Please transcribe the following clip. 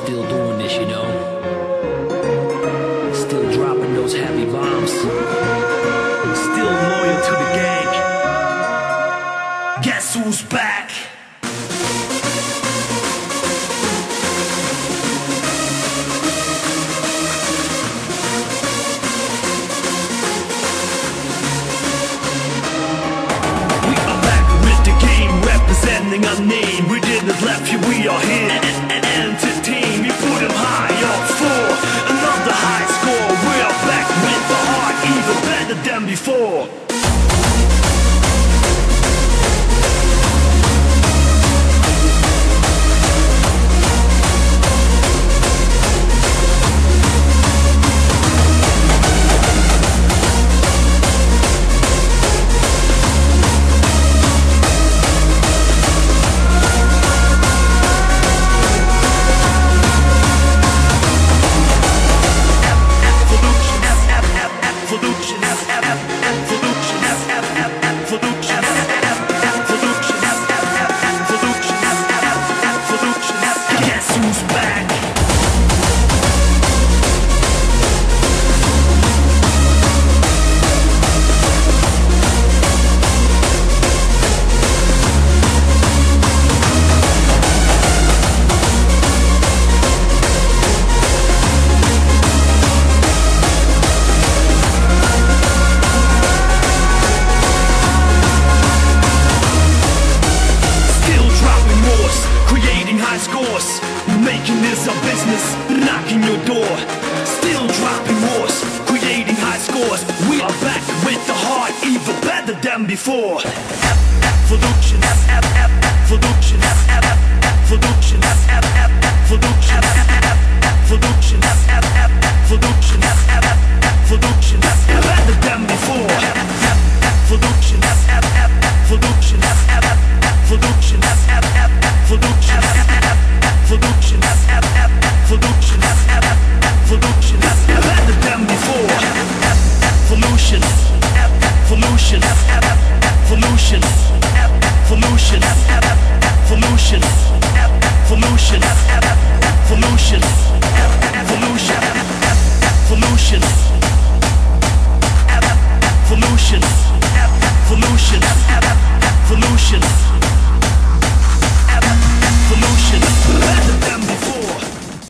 Still doing this, you know. Still dropping those heavy bombs. Still loyal to the gang. Guess who's back? Representing our name, we didn't left you, we are here and entertain. We put them high up for another high score. We are back with the heart, even better than before. Scores, making this our business, knocking your door. Still dropping wars, creating high scores. We are back with the heart, even better than before. Evolution, evolution, evolution, evolution, evolution, evolution, evolution, better than before. Evolution, evolution, evolution, evolution. Evolution, evolution, evolution, better than before. Evolution, evolution, evolution, evolution, evolution, evolution, evolution, evolution, evolution, evolution, evolution, evolution.